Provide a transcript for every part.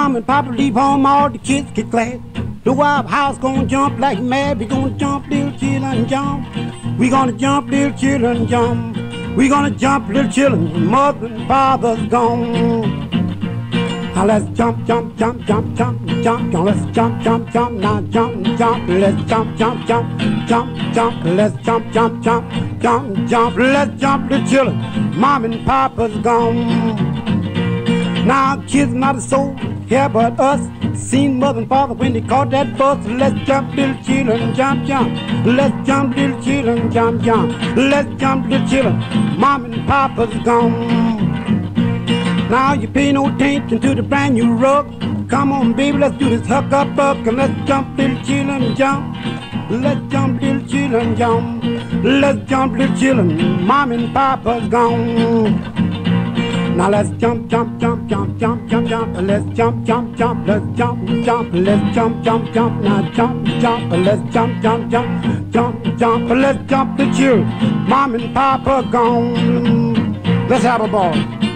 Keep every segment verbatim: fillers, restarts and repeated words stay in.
Mom and Papa leave home, all the kids get glad. The Wild House gonna jump like mad. We gonna jump, little children, jump. We gonna jump, little children, jump. We gonna jump, little children. Mother and father's gone. Now let's jump, jump, jump, jump, jump, jump. Now let's jump, jump, jump. Now jump, jump. Let's jump, jump, jump, jump, jump. Let's jump, jump, jump, jump, jump. Let's jump, little children. Mom and Papa's gone. Now kids not a soul here but us. Seen mother and father when they caught that bus. Let's jump, little children, jump, jump. Let's jump, little children, jump, jump. Let's jump, little children. Mom and Papa's gone. Now you pay no attention to the brand new rug. Come on, baby, let's do this huck up buck and let's jump, little children, jump. Let's jump, little children, jump. Let's jump, little children. Mom and Papa's gone. Now let's jump, jump, jump, jump, jump, jump, jump. Let's jump, jump, jump. Let's jump, jump. Let's jump, jump, jump. Now jump, jump. Let's jump, jump, jump, jump, jump. Let's jump the children. Mom and Papa gone. Let's have a ball.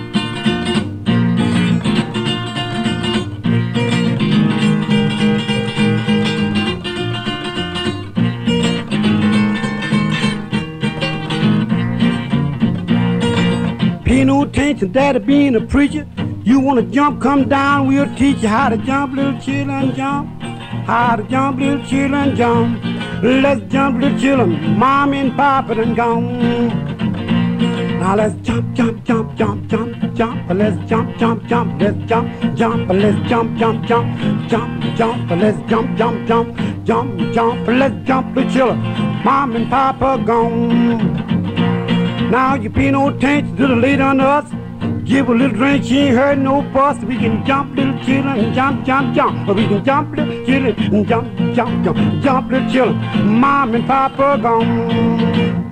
Pay no attention, Daddy being a preacher. You wanna jump, come down, we'll teach you how to jump, little children, jump. How to jump, little children, jump. Let's jump, little children. Mom and Papa done gone. Now let's jump, jump, jump, jump, jump, jump. Let's jump, jump, jump. Let's jump, jump. Let's jump, jump, jump, jump, jump. Let's jump, jump, jump, jump, jump. Let's jump, little children. Mom and Papa gone. Now you pay no attention to the lady under us. Give a little drink, she ain't heard no fuss. We can jump, little children, and jump, jump, jump. Or we can jump, little children, and jump, jump, jump, jump, little children. Mom and Papa gone.